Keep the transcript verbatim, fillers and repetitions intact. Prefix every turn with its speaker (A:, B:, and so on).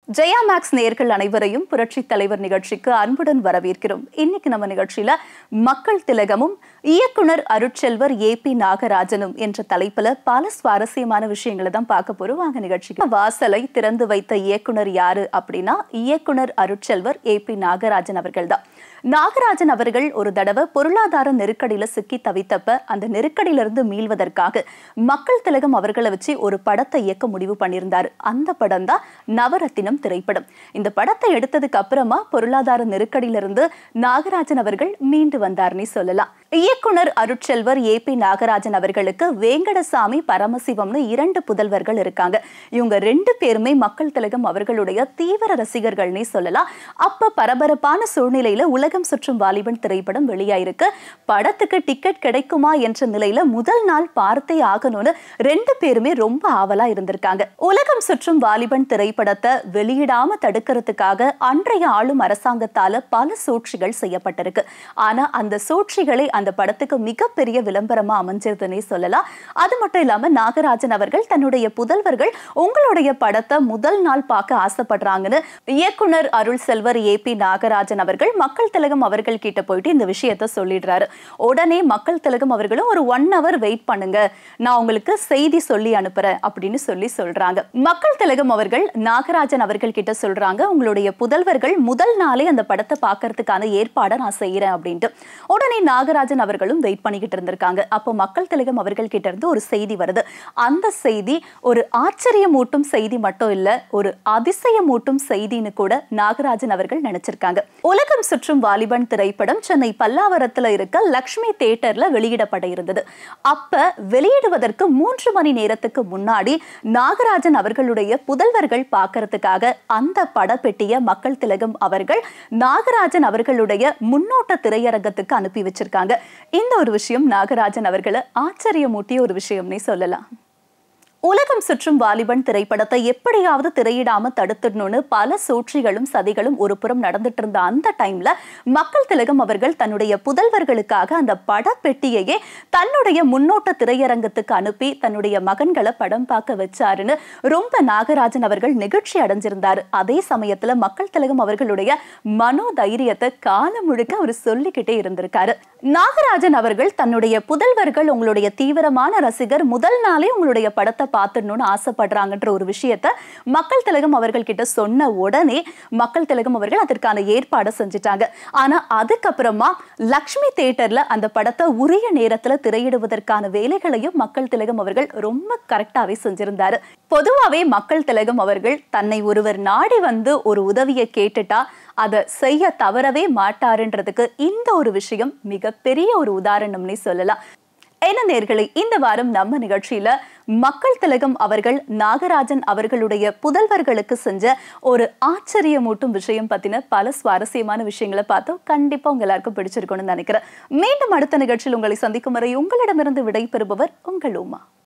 A: Jaya maths நேயர்கள் அனைவரையும் புரட்சி தலைவர் நிகழ்ச்சிக்கு அன்புடன் வரவேற்கிறோம். இன்னைக்கு நம்ம நிகழ்ச்சியில மக்கள் திலகமும் இயக்குனர் அருட்செல்வர் ஏ பி நாகராஜனும் என்ற தலைப்புல பல சுவாரஸ்யமான விஷயங்களை தான் பார்க்க போறோம். வாங்க நிகழ்ச்சிக்கு. வாசலை திறந்து வைத்த இயக்குனர் யாரு அப்படின்னா இயக்குனர் அருட்செல்வர் ஏ பி நாகராஜன் அவர்கள் தான். நாகராஜன் அவர்கள் ஒரு தடவை பொருளாதார நெருக்கடியில சிக்கி தவித்தப்ப அந்த நெருக்கடியிலிருந்து மீள்வதற்காக மக்கள் திலகம் அவர்களை வச்சு ஒரு படத்தை இயக்க முடிவு பண்ணியிருந்தாரு. அந்த படம் தான் நவரத்தினம் திரைப்படம். இந்த படத்தை எடுத்ததுக்கு அப்புறமா பொருளாதார நெருக்கடியிலிருந்து நாகராஜன் அவர்கள் மீண்டு வந்தார்னே சொல்லலாம். இயக்குனர் அருட்செல்வர் ஏ பி நாகராஜன் அவர்களுக்கு வேங்கடசாமி பரமசிவம்னு இரண்டு புதல்வர்கள் இருக்காங்க. இவங்க ரெண்டு பேருமே மக்கள் திலகம் அவர்களுடைய தீவிர ரசிகர்கள்னே சொல்லலாம். அப்ப பரபரப்பான சூழ்நிலையில உலகம் சுற்றும் வாலிபன் திரைப்படம் வெளியாயிருக்கு. படத்துக்கு டிக்கெட் கிடைக்குமா என்ற நிலையில முதல் நாள் பார்த்தே ஆகணும்னு ரெண்டு பேருமே ரொம்ப ஆவலா இருந்திருக்காங்க. உலகம் சுற்றும் வாலிபன் திரைப்படத்தை வெளியிடாம தடுக்கிறதுக்காக அன்றைய ஆளும் அரசாங்கத்தால பல சூழ்ச்சிகள் செய்யப்பட்டிருக்கு. ஆனா அந்த சூழ்ச்சிகளை அந்த படத்துக்கு மிகப்பெரிய விளம்பரமா அமைஞ்சிருதுன்னே சொல்லலாம். அது மட்டும் இல்லாம நாகராஜன் அவர்கள் தன்னுடைய புதல்வர்கள் உங்களுடைய படத்தை முதல் நாள் பார்க்க ஆசைப்படுறாங்கன்னு இயக்குனர் அருள் செல்வர் ஏ பி நாகராஜன் அவர்கள் மக்கள் திலகம் அவர்கள் கிட்ட போயிட்டு இந்த விஷயத்த சொல்லிடுறாரு. உடனே மக்கள் திலகம் அவர்களும் ஒரு ஒன் ஹவர் வெயிட் பண்ணுங்க, நான் உங்களுக்கு செய்தி சொல்லி அனுப்புறேன் அப்படின்னு சொல்லி சொல்றாங்க. மக்கள் திலகம் அவர்கள் நாகராஜன் அவர்கள் கிட்ட சொல்றாங்க, உங்களுடைய புதல்வர்கள் முதல் நாளே அந்த படத்தை பார்க்கறதுக்கான ஏற்பாடை நான் செய்யறேன் அப்படின்ட்டு. உடனே நாகராஜன் அவர்களும் வெயிட் பண்ணிக்கிட்டு இருந்திருக்காங்க. அப்போ மக்கள் திலகம் அவர்கள் கிட்ட இருந்து ஒரு செய்தி வருது. அந்த செய்தி ஒரு ஆச்சரியமூட்டும் செய்தி மட்டும் இல்ல, ஒரு அதிசயமூட்டும் செய்தின்னு கூட நாகராஜன் அவர்கள் நினைச்சிருக்காங்க. உலகம் சுற்றும் வாலிபன் திரைப்படம் சென்னை பல்லாவரத்துல இருக்க லக்ஷ்மி தியேட்டர்ல வெளியிடப்பட இருந்தது. அப்ப வெளியிடுவதற்கு மூன்று மணி நேரத்துக்கு முன்னாடி நாகராஜன் அவர்களுடைய புதல்வர்கள் பார்க்கறதுக்காக அந்த படப்பெட்டிய மக்கள் திலகம் அவர்கள் நாகராஜன் அவர்களுடைய முன்னோட்ட திரையரங்கத்துக்கு அனுப்பி வச்சிருக்காங்க. இந்த ஒரு விஷயம் நாகராஜன் அவர்களை ஆச்சரியமூட்டிய ஒரு விஷயம்னே சொல்லலாம். உலகம் சுற்றும் வாலிபன் திரைப்படத்தை எப்படியாவது திரையிடாம தடுத்துடணும்னு பல சூழ்ச்சிகளும் சதிகளும் ஒரு புறம் நடந்துட்டு இருந்த அந்த டைம்ல மக்கள் திலகம் அவர்கள் தன்னுடைய புதல்வர்களுக்காக அந்த படப்பெட்டியையே தன்னுடைய முன்னோட்ட திரையரங்கத்துக்கு அனுப்பி தன்னுடைய மகன்களை படம் பார்க்க வச்சாருன்னு ரொம்ப நாகராஜன் அவர்கள் நிகழ்ச்சி அடைஞ்சிருந்தாரு. அதே சமயத்துல மக்கள் திலகம் அவர்களுடைய மனோ தைரியத்தை காலம் முழுக்க அவர் சொல்லிக்கிட்டே இருந்திருக்காரு. நாகராஜன் அவர்கள் தன்னுடைய புதல்வர்கள் உங்களுடைய தீவிரமான ரசிகர், முதல் நாளே உங்களுடைய படத்தை பார்த்துடணும்னு ஆசைப்படுறாங்கன்ற ஒரு விஷயத்த மக்கள் திலகம் அவர்கள் கிட்ட சொன்ன உடனே மக்கள் திலகம் அவர்கள் அதற்கான ஏற்பாடு செஞ்சுட்டாங்க. ஆனா அதுக்கப்புறமா லக்ஷ்மி தியேட்டர்ல அந்த படத்தை உரிய நேரத்துல திரையிடுவதற்கான வேலைகளையும் மக்கள் திலகம் அவர்கள் ரொம்ப கரெக்டாவே செஞ்சிருந்தாரு. பொதுவாவே மக்கள் திலகம் அவர்கள் தன்னை ஒருவர் நாடி வந்து ஒரு உதவியை கேட்டுட்டா அதை செய்ய தவறவே மாட்டாருன்றதுக்கு இந்த ஒரு விஷயம் மிகப்பெரிய ஒரு உதாரணம்னே சொல்லலாம். என்ன நேயர்களே, இந்த வாரம் நம்ம நிகழ்ச்சியில மக்கள் திலகம் அவர்கள் நாகராஜன் அவர்களுடைய புதல்வர்களுக்கு செஞ்ச ஒரு ஆச்சரியமூட்டும் விஷயம் பத்தின பல சுவாரஸ்யமான விஷயங்களை பார்த்தோம். கண்டிப்பா உங்க எல்லாருக்கும் பிடிச்சிருக்கும்னு நினைக்கிறேன். மீண்டும் அடுத்த நிகழ்ச்சியில் உங்களை சந்திக்கும் வரை உங்களிடமிருந்து விடை பெறுபவர் உங்கள் உமா.